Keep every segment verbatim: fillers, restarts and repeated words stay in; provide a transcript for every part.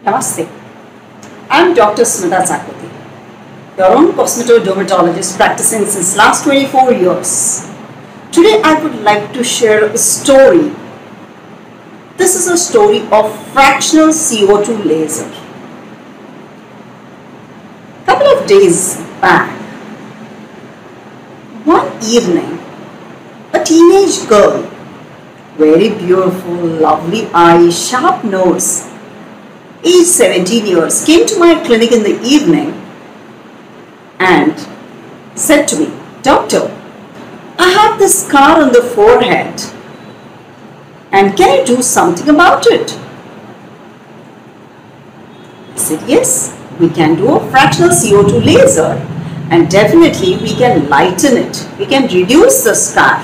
Namaste. I'm Doctor Smita Sakwati, your own cosmeto-dermatologist practicing since last twenty-four years. Today I would like to share a story. This is a story of fractional C O two laser. Couple of days back, one evening, a teenage girl, very beautiful, lovely eyes, sharp nose, age seventeen years, came to my clinic in the evening and said to me, "Doctor, I have this scar on the forehead and can I do something about it?" I said, "Yes, we can do a fractional C O two laser and definitely we can lighten it. We can reduce the scar."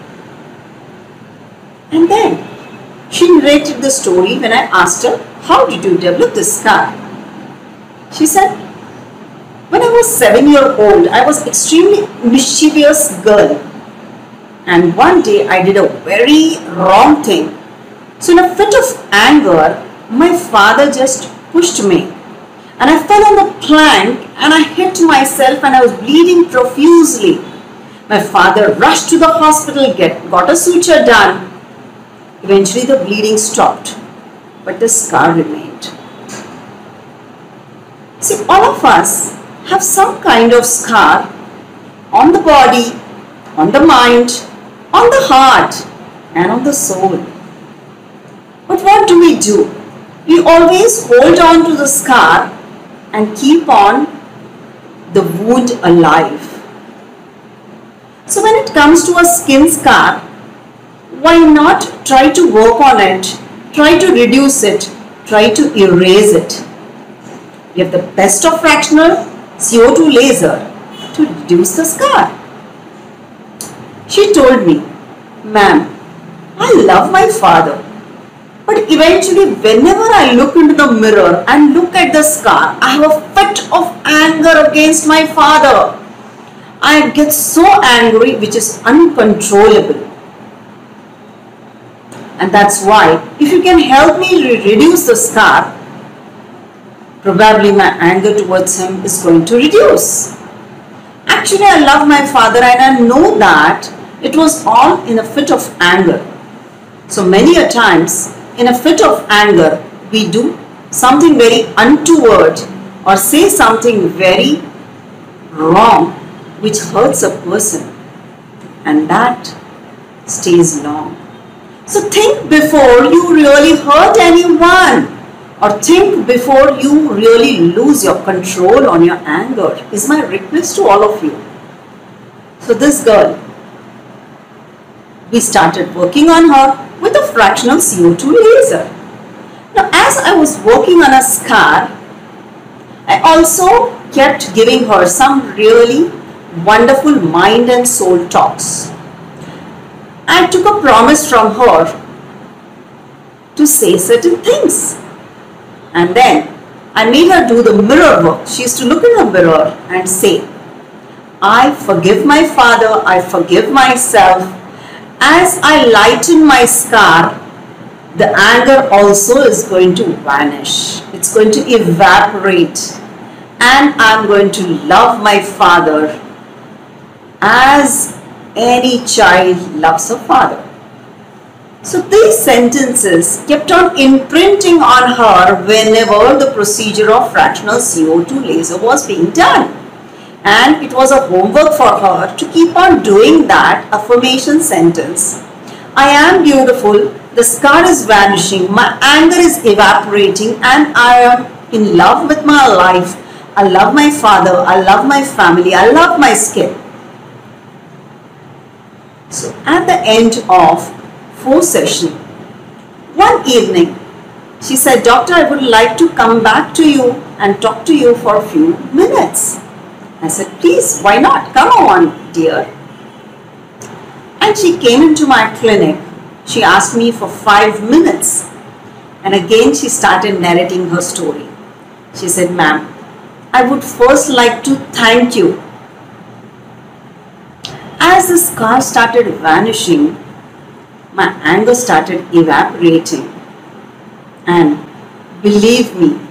And then she narrated the story when I asked her, "How did you develop this scar?" She said, "When I was seven years old, I was extremely mischievous girl. And one day I did a very wrong thing. So in a fit of anger, my father just pushed me. And I fell on the plank and I hit myself and I was bleeding profusely. My father rushed to the hospital, get, got a suture done. Eventually the bleeding stopped, but the scar remained." See, all of us have some kind of scar on the body, on the mind, on the heart, and on the soul. But what do we do? We always hold on to the scar and keep on the wound alive. So when it comes to a skin scar, why not try to work on it, try to reduce it, try to erase it? We have the best of fractional C O two laser to reduce the scar. She told me, "Ma'am, I love my father, but eventually whenever I look into the mirror and look at the scar, I have a fit of anger against my father. I get so angry which is uncontrollable. And that's why if you can help me re reduce the scar, probably my anger towards him is going to reduce." Actually, I love my father and I know that it was all in a fit of anger. So many a times in a fit of anger, we do something very untoward or say something very wrong which hurts a person, and that stays long. So think before you really hurt anyone, or think before you really lose your control on your anger, is my request to all of you. So this girl, we started working on her with a fractional C O two laser. Now as I was working on a scar, I also kept giving her some really wonderful mind and soul talks. I took a promise from her to say certain things. And then I made her do the mirror work. She used to look in the mirror and say, "I forgive my father, I forgive myself. As I lighten my scar, the anger also is going to vanish. It's going to evaporate. And I'm going to love my father as any child loves a father." So these sentences kept on imprinting on her whenever the procedure of fractional C O two laser was being done. And it was a homework for her to keep on doing that affirmation sentence. "I am beautiful, the scar is vanishing, my anger is evaporating, and I am in love with my life. I love my father, I love my family, I love my skin." So at the end of four session, one evening, she said, "Doctor, I would like to come back to you and talk to you for a few minutes." I said, "Please, why not? Come on, dear." And she came into my clinic. She asked me for five minutes. And again, she started narrating her story. She said, "Ma'am, I would first like to thank you. As the scar started vanishing, my anger started evaporating. And believe me,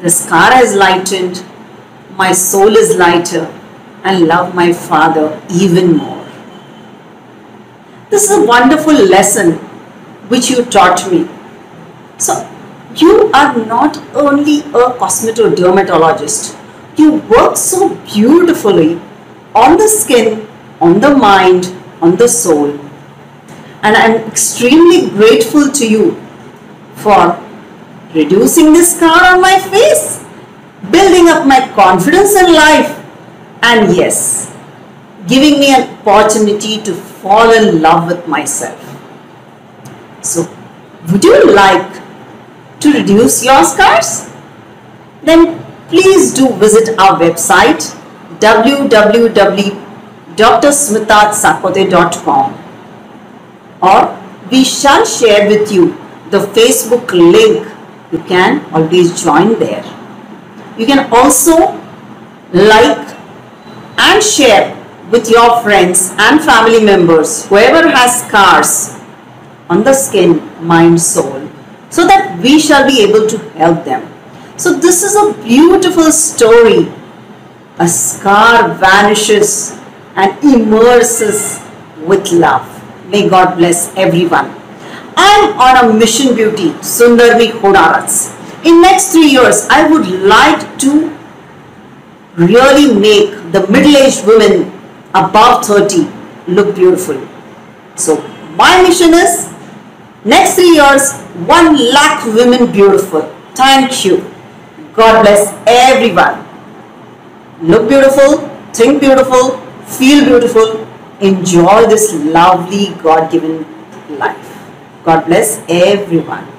The scar has lightened, my soul is lighter, and love my Father even more. This is a wonderful lesson which you taught me. So, you are not only a cosmetodermatologist, you work so beautifully on the skin, on the mind, on the soul. And I am extremely grateful to you for reducing this scar on my face, building up my confidence in life, and yes, giving me an opportunity to fall in love with myself. So, would you like to reduce your scars? Then please do visit our website w w w dot d r smita sakote dot com, or we shall share with you the Facebook link. You can always join there. You can also like and share with your friends and family members, whoever has scars on the skin, mind, soul, so that we shall be able to help them. So this is a beautiful story. A scar vanishes and immerses with love. May God bless everyone. I am on a mission, beauty, Sundarmi Khodarats. In next three years, I would like to really make the middle-aged women above thirty look beautiful. So my mission is next three years, one lakh women beautiful. Thank you. God bless everyone. Look beautiful, think beautiful, feel beautiful, enjoy this lovely God-given life. God bless everyone.